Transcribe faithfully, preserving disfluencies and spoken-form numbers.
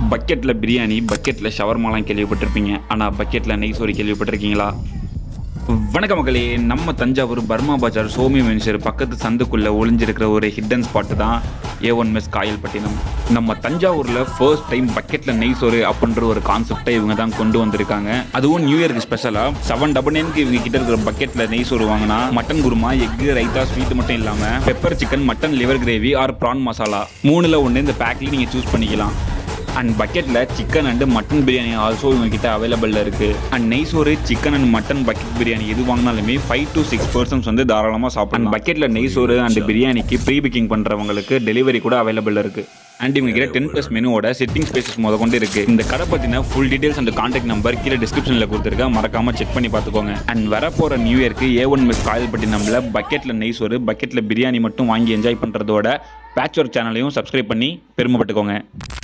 பக்கெட்ல பிரியாணி, பக்கெட்ல ஷவர்மாலாம் கேள்விப்பட்டிருப்பீங்க. ஆனால் பக்கெட்ல நெய் சோறு கேள்விப்பட்டிருக்கீங்களா? வணக்க மக்களே, நம்ம தஞ்சாவூர் பர்மா பஜார் சோமி மென்சர் பக்கத்து சந்துக்குள்ளே ஒளிஞ்சிருக்கிற ஒரு ஹிடன் ஸ்பாட்டு தான் ஏ ஒன் மெஸ் காயல்பட்டினம். நம்ம தஞ்சாவூரில் ஃபர்ஸ்ட் டைம் பக்கெட்டில் நெய் சோறு அப்படின்ற ஒரு கான்செப்டை இவங்க தான் கொண்டு வந்திருக்காங்க. அதுவும் நியூ இயருக்கு ஸ்பெஷலாக செவன் டபுள் நைனுக்கு இவங்க கிட்ட இருக்கிற பக்கெட்டில் நெய் சோறு வாங்கினா மட்டன் குருமா, எக்கு, ரைத்தா, ஸ்வீட் மட்டும் இல்லாமல் pepper chicken, mutton liver gravy or prawn masala மூணில் ஒன்று இந்த பேக்லேயும் நீங்கள் சூஸ் பண்ணிக்கலாம். அண்ட் பக்கெட்டில் chicken and mutton biryani also இவங்ககிட்ட அவைலபிளில் இருக்குது. அண்ட் நெய் சோறு, chicken and mutton bucket biryani எது வாங்கினாலுமே ஃபைவ் டு சிக்ஸ் பர்சன்ஸ் வந்து தாராளமாக சாப்பிடலாம். பக்கெட்டில் நெய் சோறு அண்ட் பிரியாணிக்கு ப்ரீ புக்கிங் பண்ணுறவங்களுக்கு டெலிவரி கூட அவைலபிள் இருக்குது. அண்ட் இவங்க கிட்ட டென் ப்ளஸ் மெனுவோட செட்டிங் ஸ்பேசஸ் முத கொண்டு இருக்குது. இந்த கடை பற்றின full details and contact number கீழே டிஸ்கிரிப்ஷனில் கொடுத்துருக்கேன், மறக்காமல் செக் பண்ணி பார்த்துக்கோங்க. அண்ட் வரப்போகிற நியூ இயர்க்கு ஏ ஒன் மெஸ் காயல்பட்டினம்ல பக்கெட்டில் நெய் சோறு, பக்கெட்டில் பிரியாணி மட்டும் வாங்கி என்ஜாய் பண்ணுறதோட பேட்ச்வொர்க் சேனலையும் சப்ஸ்கிரைப் பண்ணி பெருமைப்பட்டுக்கோங்க.